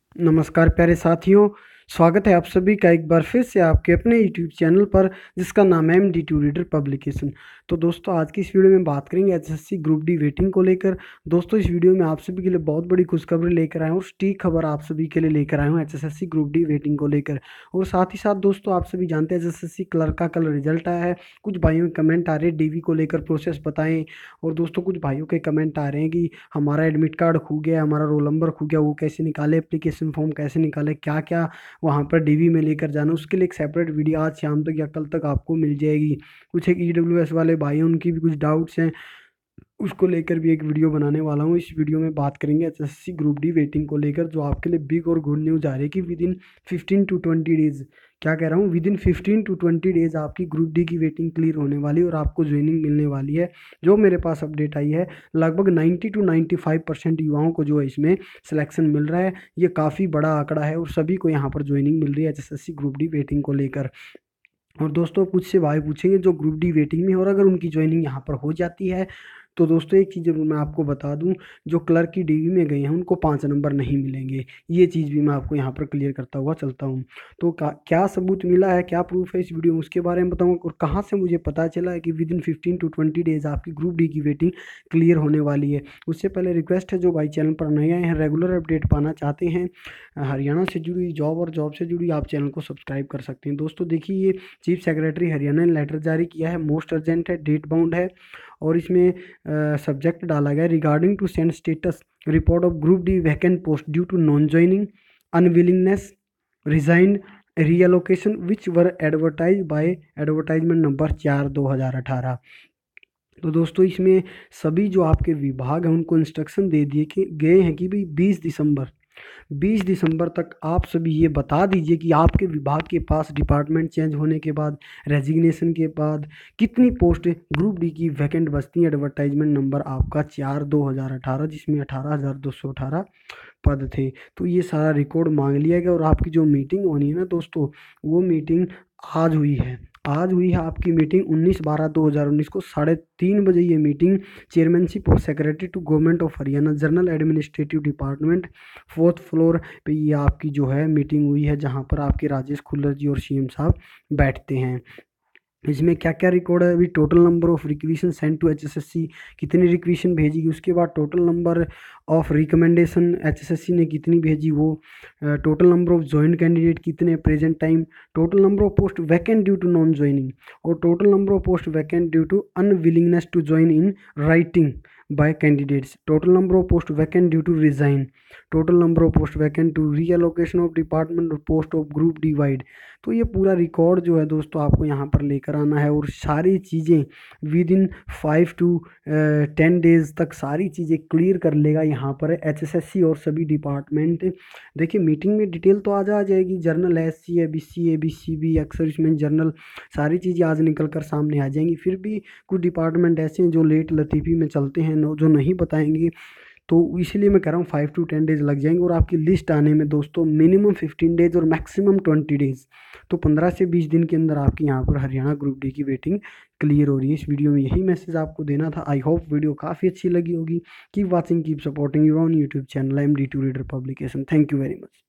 नमस्कार प्यारे साथियों, स्वागत है आप सभी का एक बार फिर से आपके अपने यूट्यूब चैनल पर जिसका नाम है MD2 रीडर पब्लिकेशन। तो दोस्तों आज की इस वीडियो में बात करेंगे एचएसएससी ग्रुप डी वेटिंग को लेकर। दोस्तों इस वीडियो में आप सभी के लिए बहुत बड़ी खुशखबरी लेकर आया हूँ, सटीक खबर आप सभी के लिए लेकर आया हूँ एचएसएससी ग्रुप डी वेटिंग को लेकर। और साथ ही साथ दोस्तों आप सभी जानते हैं एचएसएससी क्लर्क का कल रिजल्ट आया है। कुछ भाइयों के कमेंट आ रहे हैं डीवी को लेकर प्रोसेस बताएं, और दोस्तों कुछ भाइयों के कमेंट आ रहे हैं कि हमारा एडमिट कार्ड खो गया, हमारा रोल नंबर खो गया, वो कैसे निकाले, एप्लीकेशन फॉर्म कैसे निकाले, क्या क्या वहाँ पर डीवी में लेकर जाना। उसके लिए एक सेपरेट वीडियो आज शाम तक या कल तक आपको मिल जाएगी। कुछ एक ईडब्ल्यूएस वाले भाई हैं, उनकी भी कुछ डाउट्स हैं, उसको लेकर भी एक वीडियो बनाने वाला हूँ। इस वीडियो में बात करेंगे एचएसएससी ग्रुप डी वेटिंग को लेकर, जो आपके लिए बिग और गुड न्यूज़ आ रही है कि विद इन 15 to 20 डेज, क्या कह रहा हूँ, विद इन 15 to 20 डेज आपकी ग्रुप डी की वेटिंग क्लियर होने वाली है और आपको ज्वाइनिंग मिलने वाली है। जो मेरे पास अपडेट आई है, लगभग 90 to 95% युवाओं को जो है इसमें सिलेक्शन मिल रहा है। ये काफ़ी बड़ा आंकड़ा है और सभी को यहाँ पर ज्वाइनिंग मिल रही है एचएसएससी ग्रुप डी वेटिंग को लेकर। और दोस्तों कुछ से भाई पूछेंगे जो ग्रुप डी वेटिंग में है और अगर उनकी ज्वाइनिंग यहाँ पर हो जाती है, तो दोस्तों एक चीज़ जरूर मैं आपको बता दूं, जो क्लर्क की डीवी में गए हैं उनको 5 नंबर नहीं मिलेंगे। ये चीज़ भी मैं आपको यहाँ पर क्लियर करता हुआ चलता हूँ। तो क्या सबूत मिला है, क्या प्रूफ है इस वीडियो में, उसके बारे में बताऊँगा। और कहाँ से मुझे पता चला है कि विद इन 15 to 20 डेज आपकी ग्रुप डी की वेटिंग क्लियर होने वाली है। उससे पहले रिक्वेस्ट है, जो भाई चैनल पर नए आए हैं, रेगुलर अपडेट पाना चाहते हैं हरियाणा से जुड़ी जॉब और जॉब से जुड़ी, आप चैनल को सब्सक्राइब कर सकते हैं। दोस्तों देखिए, ये चीफ सेक्रेटरी हरियाणा ने लेटर जारी किया है, मोस्ट अर्जेंट है, डेट बाउंड है, और इसमें सब्जेक्ट डाला गया regarding to send status report of group D vacant post due to non joining, unwillingness, resign, reallocation which were advertise by advertisement number 4/2018। तो दोस्तों इसमें सभी जो आपके विभाग हैं उनको इंस्ट्रक्शन दे दिए कि गए हैं कि भाई 20 दिसंबर तक आप सभी ये बता दीजिए कि आपके विभाग के पास डिपार्टमेंट चेंज होने के बाद, रेजिग्नेशन के बाद कितनी पोस्ट ग्रुप डी की वैकेंट बचती है। एडवर्टाइजमेंट नंबर आपका 4/2018, जिसमें 18,218 पद थे। तो ये सारा रिकॉर्ड मांग लिया गया और आपकी जो मीटिंग होनी है ना दोस्तों, वो मीटिंग आज हुई है। आज हुई है आपकी मीटिंग 19/12/2019 को 3:30 बजे। ये meeting chairmanship of secretary to government of Haryana general administrative department 4th floor पे ये आपकी जो है मीटिंग हुई है, जहाँ पर आपके राजेश खुल्लर जी और सीएम साहब बैठते हैं। इसमें क्या क्या रिकॉर्ड है, अभी total number of requisition send to HSSC, कितनी रिक्वेशन भेजी, उसके बाद total number of recommendation HSSC ने कितनी भेजी, वो total number of join candidate कितने present time, total number of post vacant due to non joining, और total number of post vacant due to unwillingness to join in writing by candidates, total number of post vacant due to resign, total number of post vacant to reallocation of department or post of group divide। तो ये पूरा record जो है दोस्तों आपको यहाँ पर लेकर आना है, और सारी चीज़ें विद इन 5 to 10 डेज तक सारी चीज़ें क्लियर कर लेगा यहाँ पर एचएसएससी और सभी डिपार्टमेंट। देखिए मीटिंग में डिटेल तो आज आ जाएगी, general SC ABC ABCB ex serviceman general, सारी चीज़ें आज निकल कर सामने आ जाएंगी। फिर भी कुछ डिपार्टमेंट ऐसे हैं जो लेट लतीफ़ी में चलते हैं, जो नहीं बताएंगे, तो इसीलिए मैं कह रहा हूँ 5 to 10 डेज लग जाएंगे। और आपकी लिस्ट आने में दोस्तों मिनिमम 15 डेज और मैक्सिमम 20 डेज, तो 15 से 20 दिन के अंदर आपकी यहाँ पर हरियाणा ग्रुप डी की वेटिंग क्लियर हो रही है। इस वीडियो में यही मैसेज आपको देना था। आई होप वीडियो काफ़ी अच्छी लगी होगी। Keep watching, keep supporting your on YouTube channel MD2 reader publication. Thank you very much.